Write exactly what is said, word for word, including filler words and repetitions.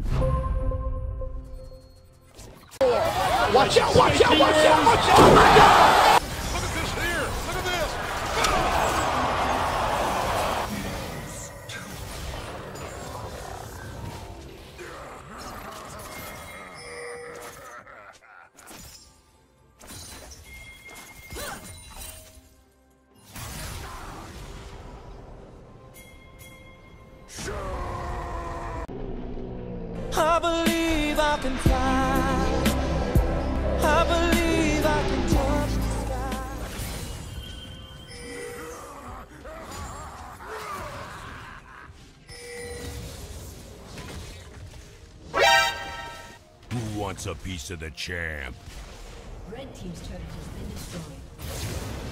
Watch out, watch out, watch out, watch out! Oh my God! Look at this here! Look at this! I believe I can fly. I believe I can touch the sky. Who wants a piece of the champ? Red team's turret has been destroyed.